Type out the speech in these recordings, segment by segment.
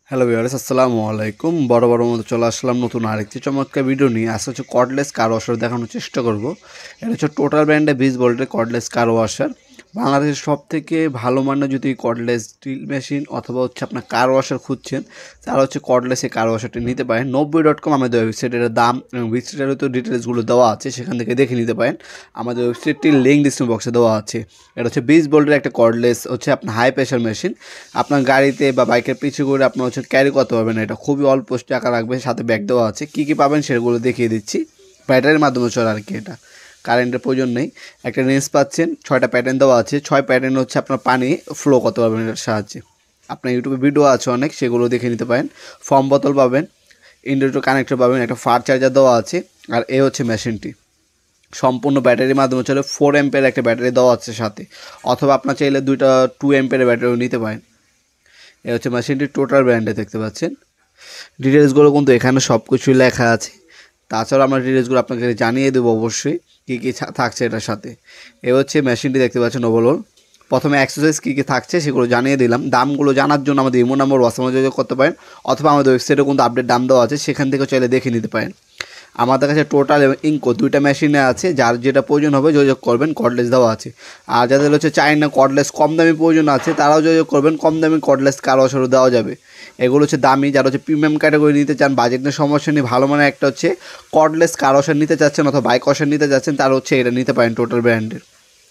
Hello viewers, আসসালামু আলাইকুম। বড় মতো চলে আসলাম নতুন আরেকটি চমৎকার ভিডিও নিয়ে। আজকে হচ্ছে কর্ডলেস কার ওয়াশার দেখানোর চেষ্টা করব। এটা হচ্ছে টোটাল ব্র্যান্ডে 20 ভোল্টের কর্ডলেস কার ওয়াশার। বাংলাদেশের সবথেকে ভালো মানের যদি কর্ডলেস ড্রিল মেশিন অথবা হচ্ছে আপনার কার ওয়াশার খুঁজছেন, তাহলে হচ্ছে কর্ডলেস এই কার ওয়াশারটি নিতে পারেন। 90.com আমাদের ওয়েবসাইটের দাম এবং ওয়েবসাইটের তো ডিটেলসগুলো দেওয়া আছে, সেখান থেকে দেখে নিতে পারেন। আমাদের ওয়েবসাইটটির লিঙ্ক ডিসক্রিপশন বক্সে দেওয়া আছে। এটা হচ্ছে 20 ভোল্টের একটা কর্ডলেস হচ্ছে আপনার হাই প্রেশার মেশিন। আপনার গাড়িতে বা বাইকের পিছু করে আপনার হচ্ছে ক্যারি করতে পারবেন। এটা খুবই অল্প টাকা রাখবে, সাথে ব্যাগ দেওয়া আছে। কী কী পাবেন সেগুলো দেখিয়ে দিচ্ছি। ব্যাটারির মাধ্যমে চলে আর কি, এটা কারেন্টের প্রয়োজন নেই। একটা রেঞ্জ পাচ্ছেন, 6টা প্যাটার্ন দেওয়া আছে। 6 প্যাটার্ন হচ্ছে আপনার পানি ফ্লো করতে পারবেন এটার সাহায্যে। আপনার ইউটিউবে ভিডিও আছে অনেক, সেগুলো দেখে নিতে পারেন। ফর্ম বোতল পাবেন, ইনভার্টার কানেক্টর পাবেন, একটা ফাস্ট চার্জার দেওয়া আছে। আর এই হচ্ছে মেশিনটি সম্পূর্ণ ব্যাটারির মাধ্যমে চলে। 4 অ্যাম্পের একটা ব্যাটারি দেওয়া আছে সাথে, অথবা আপনার চাইলে 2 অ্যাম্পের ব্যাটারিও নিতে পারেন। এই হচ্ছে মেশিনটির টোটাল ব্র্যান্ডে দেখতে পাচ্ছেন। ডিটেলসগুলো কিন্তু এখানে সব কিছুই লেখা আছে। তাছাড়াও আমরা ডিটেলসগুলো আপনাকে জানিয়ে দেবো অবশ্যই কী কী থাকছে এটার সাথে। এ হচ্ছে মেশিনটি দেখতে পাচ্ছেন ওভারঅল। প্রথমে এক্সারসাইজ কী কী থাকছে সেগুলো জানিয়ে দিলাম। দামগুলো জানার জন্য আমাদের ইমো নাম্বার হোয়াটসঅ্যাপে যোগাযোগ করতে পারেন, অথবা আমাদের ওয়েবসাইটে কিন্তু আপডেট দাম দেওয়া আছে, সেখান থেকে চাইলে দেখে নিতে পারেন। আমাদের কাছে টোটাল এবং ইনকো 2টা মেশিনে আছে। যার যেটা প্রয়োজন হবে যোগাযোগ করবেন, কর্ডলেস দেওয়া আছে। আর যাদের হচ্ছে চাই না কর্ডলেস, কম দামি প্রয়োজন আছে, তারাও যোগাযোগ করবেন। কম দামি কর্ডলেস কার ওয়াশারও দেওয়া যাবে। এগুলো হচ্ছে দামি। যারা হচ্ছে প্রিমিয়াম ক্যাটাগরি নিতে চান, বাজেটের সমস্যা নেই, ভালো মানের একটা হচ্ছে কর্ডলেস কার ওয়াশার নিতে চাচ্ছেন অথবা বাইক ওয়াশার নিতে চাচ্ছেন, তারা হচ্ছে এটা নিতে পারেন টোটাল ব্র্যান্ডের।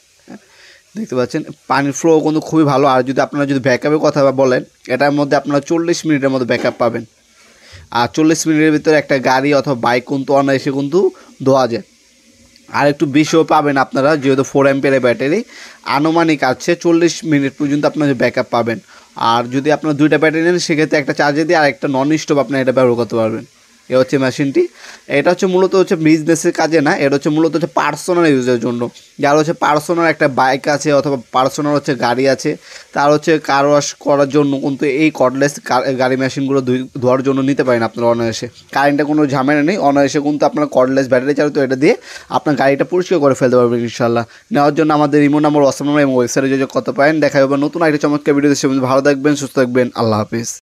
দেখতে পাচ্ছেন পানির ফ্লো কিন্তু খুবই ভালো। আর যদি আপনারা যদি ব্যাকআপের কথা বলেন, এটার মধ্যে আপনারা 40 মিনিটের মধ্যে ব্যাকআপ পাবেন। আর 40 মিনিটের ভিতরে একটা গাড়ি অথবা বাইক কিন্তু অনায়াসে কিন্তু ধোয়া যায়। আর একটু বেশিও পাবেন আপনারা, যেহেতু 4 অ্যাম্পিয়ারের ব্যাটারি। আনুমানিক আছে 40 মিনিট পর্যন্ত আপনার ব্যাকআপ পাবেন। আর যদি আপনার 2টা ব্যাটারি নেন, সেক্ষেত্রে একটা চার্জে দিয়ে আর একটা নন স্টপ আপনার এটা ব্যবহার করতে পারবেন। এ হচ্ছে মেশিনটি। এটা হচ্ছে মূলত হচ্ছে বিজনেসের কাজে না, এটা হচ্ছে মূলত হচ্ছে পার্সোনাল ইউজের জন্য। যার হচ্ছে পার্সোনাল একটা বাইক আছে অথবা পার্সোনাল হচ্ছে গাড়ি আছে, তার হচ্ছে কার ওয়াশ করার জন্য কিন্তু এই কর্ডলেস গাড়ি মেশিনগুলো ধোয়ার জন্য নিতে পারেন আপনারা অনায়াসে। কারেন্টে কোনো ঝামেলা নেই, অনায়াসে কিন্তু আপনার কর্ডলেস ব্যাটারি চালিত এটা দিয়ে আপনার গাড়িটা পরিষ্কার করে ফেলতে পারবেন ইনশাল্লাহ। নেওয়ার জন্য আমাদের ইমো নাম্বার, হোয়াটসঅ্যাপ নাম্বার এবং ওয়েবসাইটে যোগাযোগ করতে পারেন। দেখা হবে নতুন একটা চমৎকার ভিডিও। ভালো থাকবেন, সুস্থ থাকবেন, আল্লাহ হাফিজ।